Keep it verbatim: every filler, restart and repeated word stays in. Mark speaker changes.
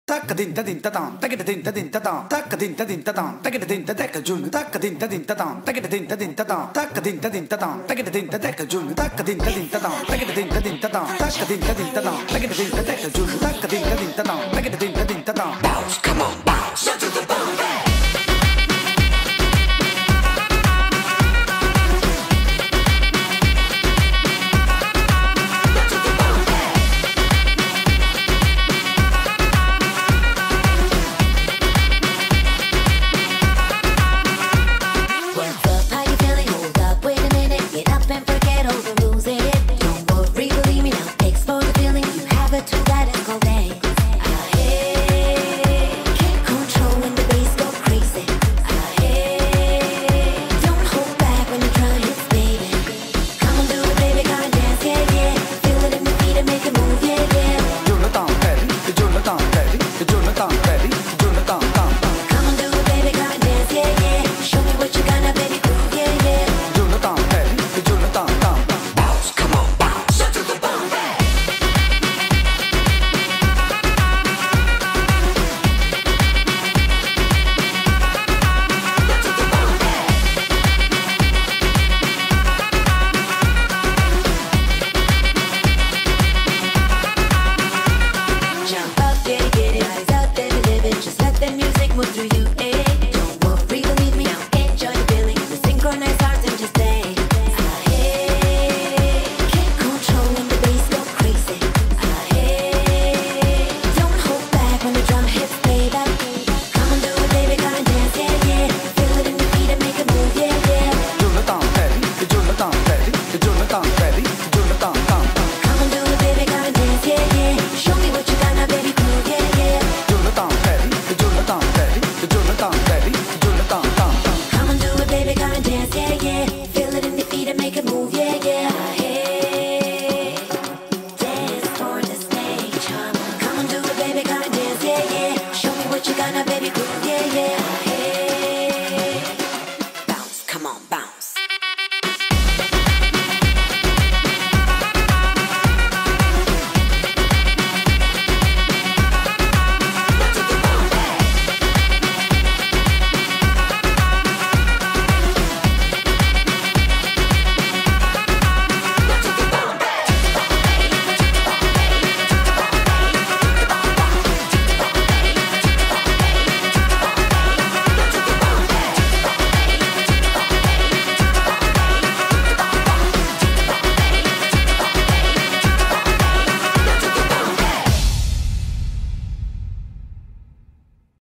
Speaker 1: Taka din ta din ta tam, taka din ta din ta tam, taka din ta din ta tam, taka din ta taka jun, taka din ta din ta tam, taka din ta din ta tam, taka din ta din ta tam, taka din ta taka jun, taka din ta din ta tam, taka din ta din ta tam, taka din ta din ta tam, taka din ta taka jun, taka din ta din ta tam, taka din ta din ta tam. Bounce, come on, bounce, to the Bombay.
Speaker 2: To let it go down.